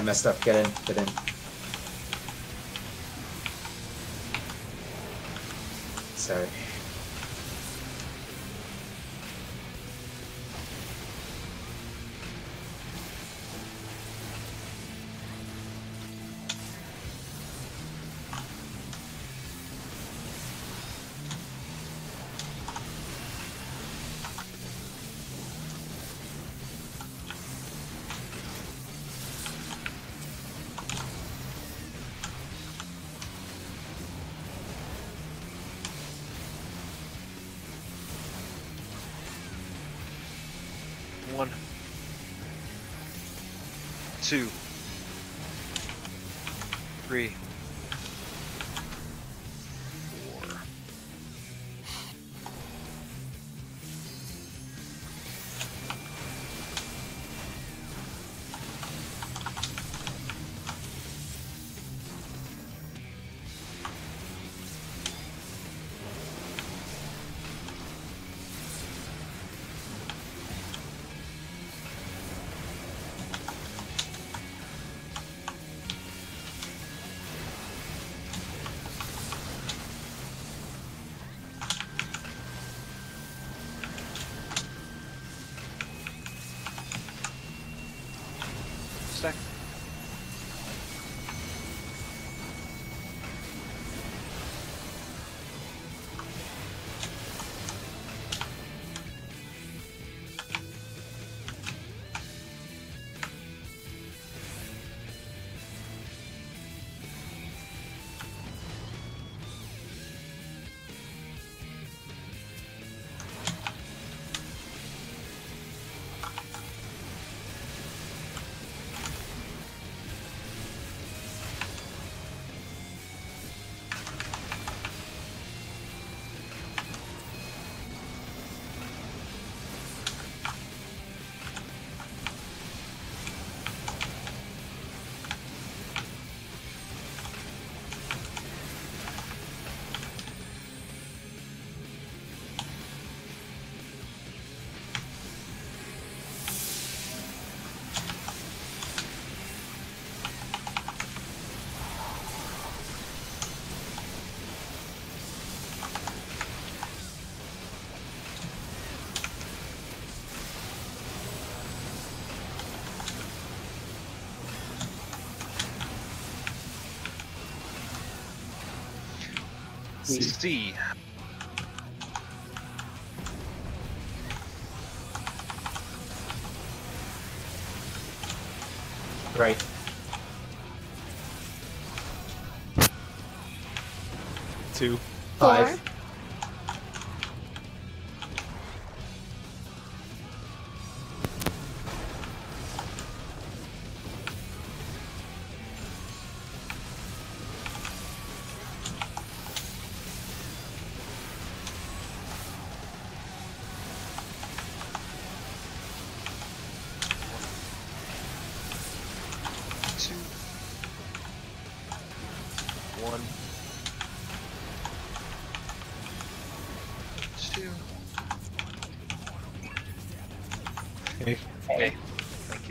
messed up. Get in. Get in. Sorry. One, two, three, four. Stack. C. Right. Two. 5. Two. One. Two. Okay. Okay. Thank you.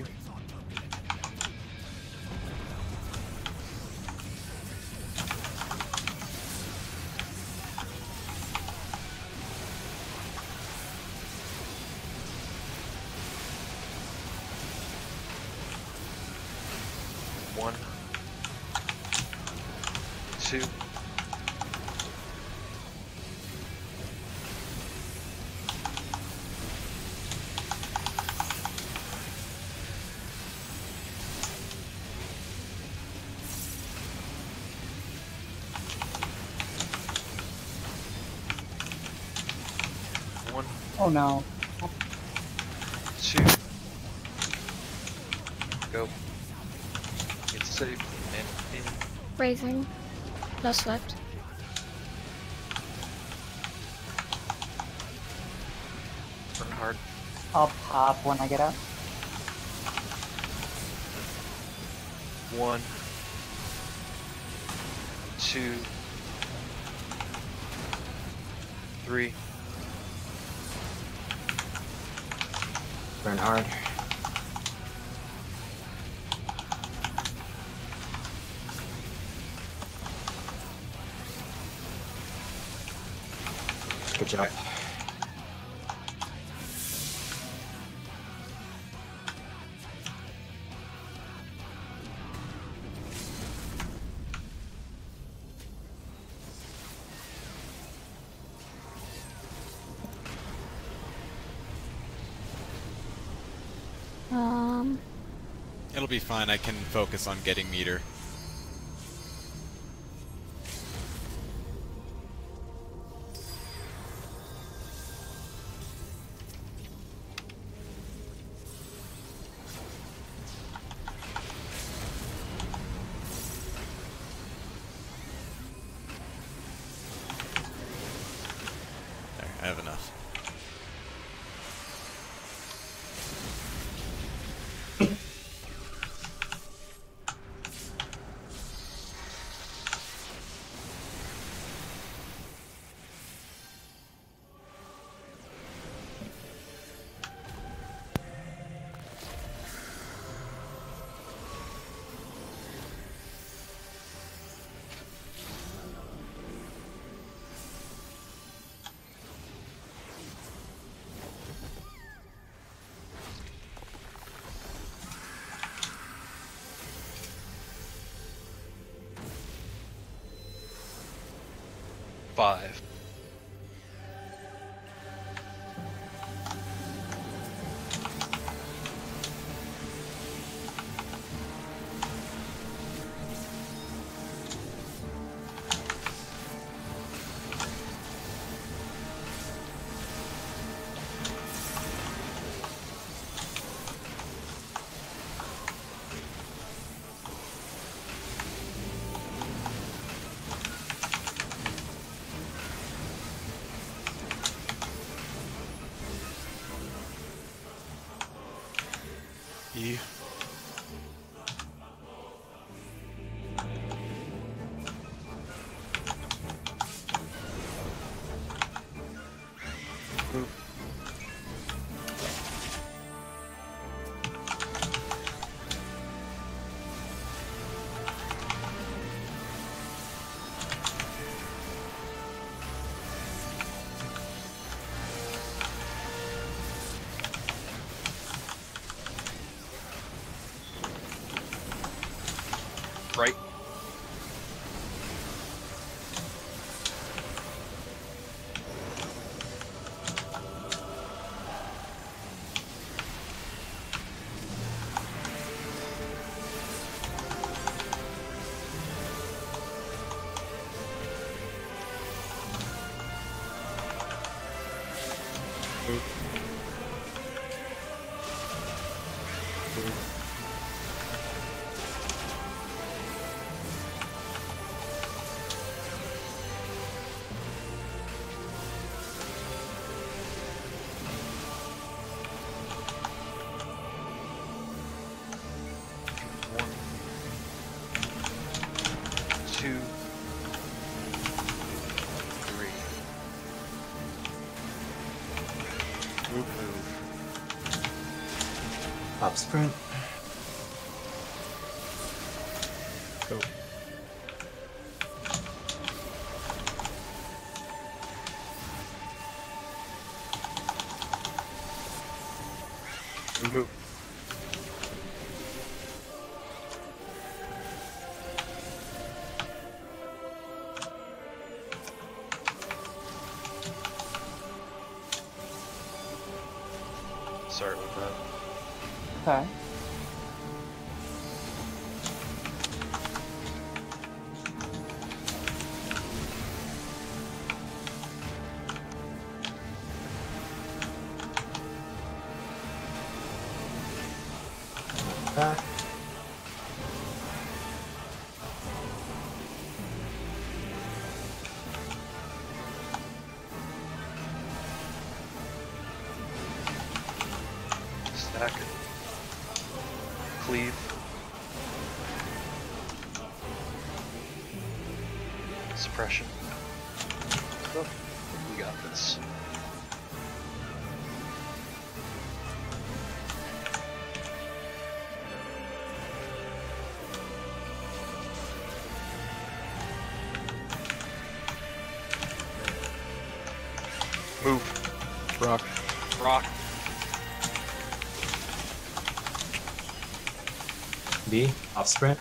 One. Two. One, Oh no. two, go. Get safe and in. Raising. No swept. Burn hard. I'll pop when I get up. One, two, three, Burn hard. Good job. It'll be fine. I can focus on getting meter. There, I have enough. Five. E. Right. One, two, three. Move. Up sprint. Go. Move. Sorry about that. Okay. Back. Stack. Cleave. Suppression. We got this. Move. Rock. Rock. B, off sprint.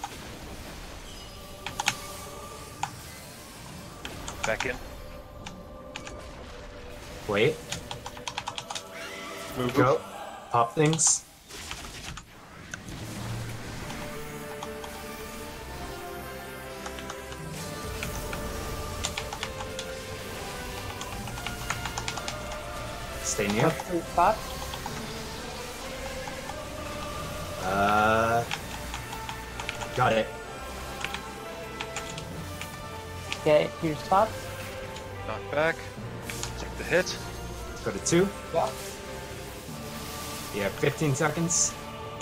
Back in. Wait. Move. Go. Pop things. Stay near. Plus 3 spots. Got it. Get your spots. Knock back. Take the hit. Let's go to 2. Yeah. You have 15 seconds.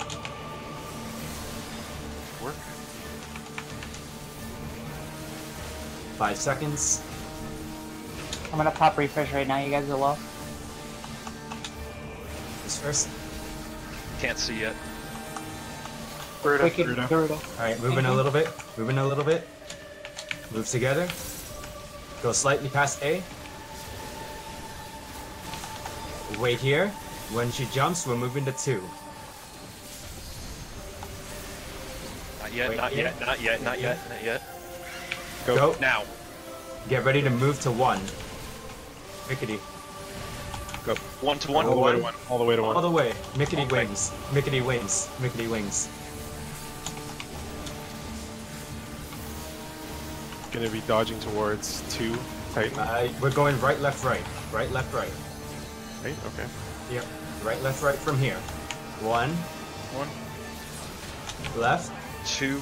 Work. 5 seconds. I'm gonna pop refresh right now. You guys are low. Who's first? Can't see yet. Wicked Gerudo. Gerudo. Alright, moving a little bit. Moving a little bit. Move together. Go slightly past A. Wait here. When she jumps, we're moving to 2. Not yet, Wait not here. yet, not yet, not yet, not yet. Go. Now. Get ready to move to 1. Mickety. Go. 1 to 1. All the way to 1. All the way to All 1. the way. Mickety Okay. wings. Mickety wings. Mickety wings. Gonna be dodging towards 2. Titan. We're going right, left, right. Right, left, right. Right? Okay. Yep. Right, left, right from here. 1. 1, Left 2,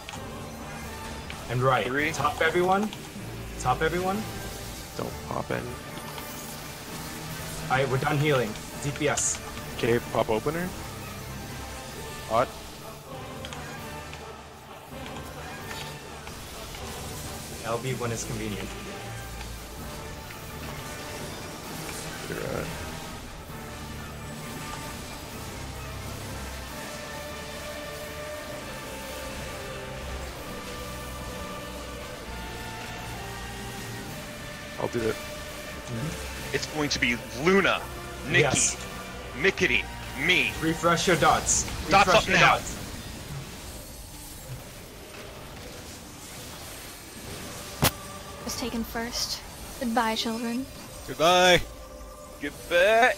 and right. 3. Top everyone. Top everyone. Don't pop in. Alright, we're done healing. DPS. Okay, pop opener. Hot. LB when it's convenient. You're, I'll do it. It's going to be Luna, Nikki, Yes. Mickety, me. Refresh your dots. Dots Refresh up your now. dots. Was taken first. Goodbye, children. Goodbye. Get back.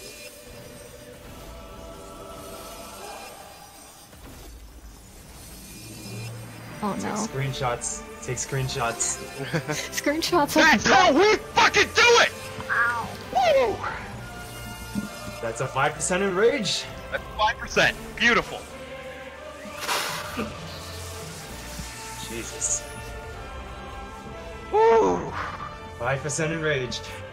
Oh Take no. screenshots. Take screenshots. Screenshots of That's how we fucking do it! Woo! That's a 5% enrage. That's 5%. Beautiful. Jesus. Woo! 5% enraged.